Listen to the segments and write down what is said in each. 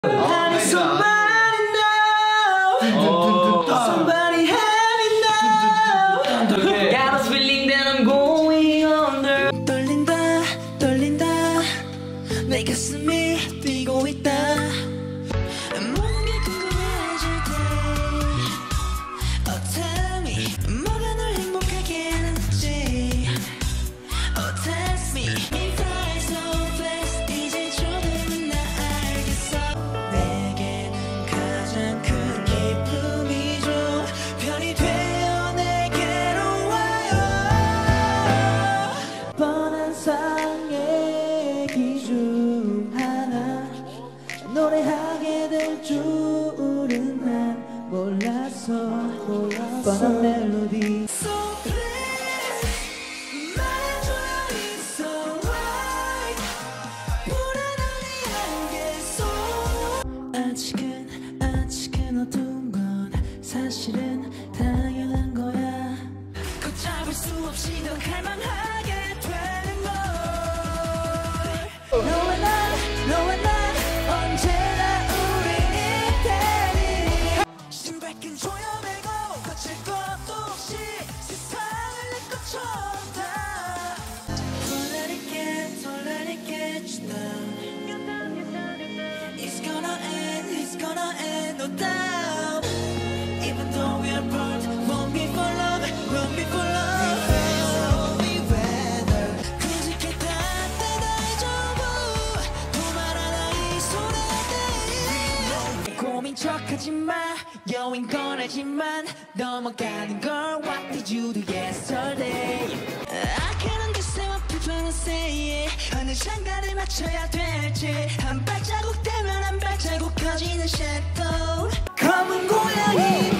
Somebody help me now. Got a feeling that I'm going under. 떨린다 떨린다 내 가슴이 뛰고 있다. 몸이 궁금해질 때 Oh tell me 뭐가 널 행복하게 하는지 Oh text me We fly so fast 이제 조금 나 알겠어. 내게는 가장 큰 기쁨이죠. 편이 되어 내게로 와요. 뻔한 상얘기 중 하나 노래하게 될 줄은 난 몰랐어. 뻔한 멜로디 So please 말해줘요 It's alright. 불안하니 아직은 어두운 건 사실은 당연한 거야. 걷잡을 수 없이 더 갈망하게 되는 걸. 너와 난 언제나 우리 이태리. 신발끈 조여매고 거칠 것도 없이 세상을 내 것처럼 다. Don't let it get you down. It's gonna end, no doubt. Even though we are apart, won't be for love, won't be for love. Only weather. 그저께 닿았다 다이저부 도말하나 이 손에 고민 척하지마 여인 꺼내지만 넘어가는 걸 What did you do yesterday? I can't understand what people are saying. 어느 장단에 맞춰야 될지 한 발자국 되면 한 발자국 커지는 shadow. 검은 고양이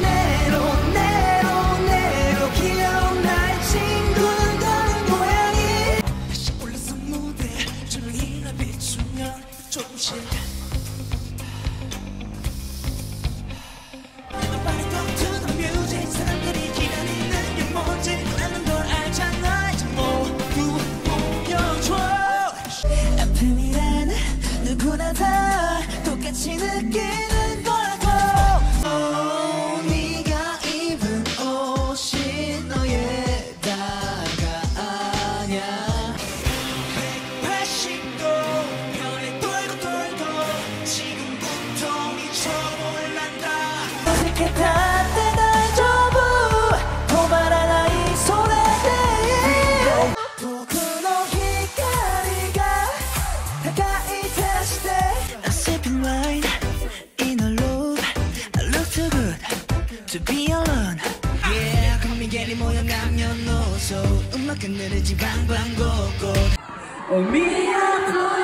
내로 귀여운 나의 친구는 검은 고양이. 다시 올라서 무대 조명이나 비추면 조금씩 Nobody talk to the music. 사람들이 기다리는 게 뭔지 나는 널 알잖아. 이제 모두 보여줘. 아픔이란 누구나 다 똑같이 느끼는 거라고. 네가 입은 옷이 너에다가 아냐. 180도 변해 돌고 지금부터 미쳐볼란다. 어색해 닿았다 다이저부 도말하나 이 손에 대해 포근한光が가까이 다시 돼. I'm sipping wine in a loop. I look too good to be alone. Yeah, 거미개리 모양 남녀노소 음악은 느리지 방방곡곡. 미안해